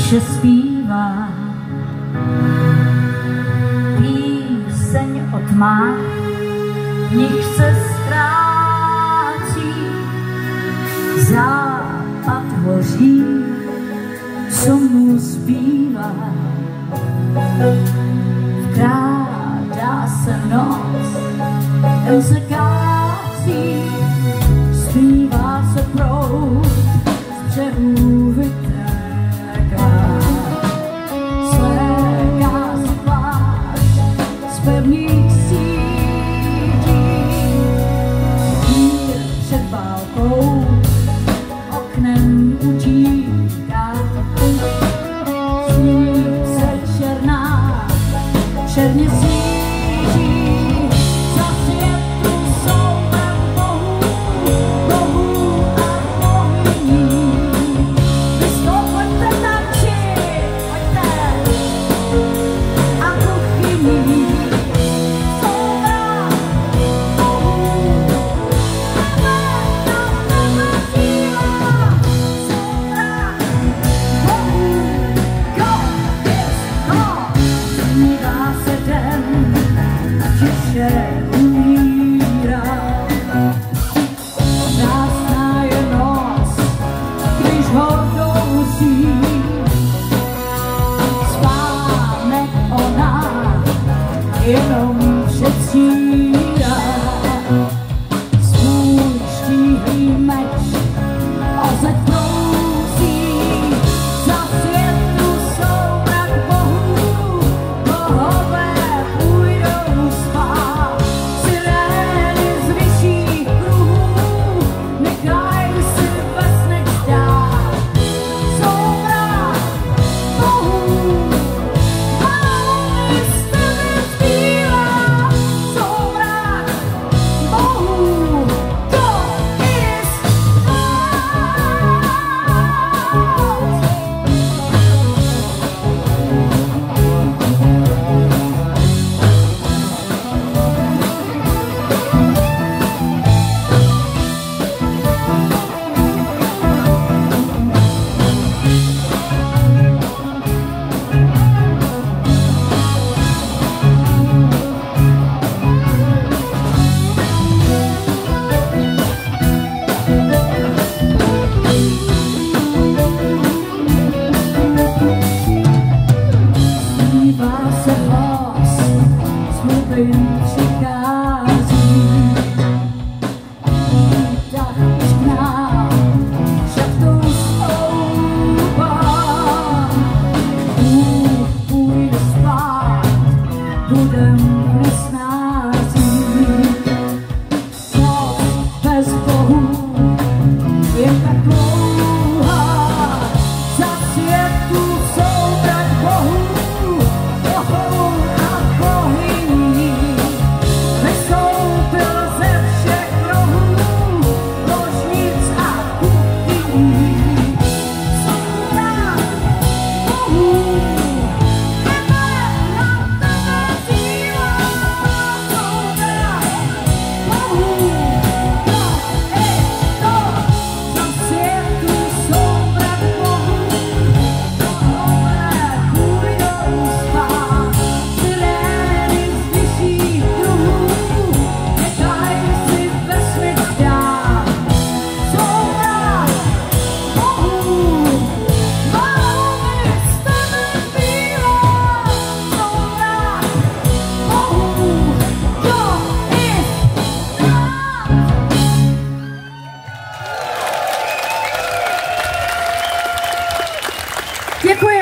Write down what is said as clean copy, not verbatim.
tiše zpívá píseň o tmách, v nich se ztrácí, západ hoří, co mu zbývá. Vkrádá se noc, den se kácí, zpívá se proud, z břehů vytéká. Sléká se pláž z pevných sítí, mír před válkou oknem utíká. Slunce černá, černě svítí, za světu soubor bohů a bohyní. Vystoupojte tančit, pojďte, a kuchyní. Soubor bohů, nebe na tebe dívá. Soubor bohů, God is God. Smívá se den, tiše umírá. Krásná je noc, když hodousí. Spánek ona jenom předstírá. Svůj štíhlý meč o zeď prouzí. Za světu soubrak bohů, bohové půjdou spát. Sirény z vyšších kruhů nechají si ve snech dát. Soubrak bohů, malý z tebe zbývá. Soubrak bohů, God is zpívá se hlas, slubin přichází. Tak čkná, šachtou stoupá. Bůh půjde spát, budem nesnází. Noc bez bohů je tak dlouhá. Za světu soubrak bohů, bohů a bohyní. Vystoupil ze všech rohů, ložnic a kuchyní. Soubrak bohů, nebe na tebe dívá. Soubrak bohů, God is God. Za světu soubrak bohů, bohové půjdou spát. Sirény z vyšších kruhů nechají si ve snech dát. Soubrak bohů, malý z tebe zbývá. Soubrak bohů, God is God. Děkuji.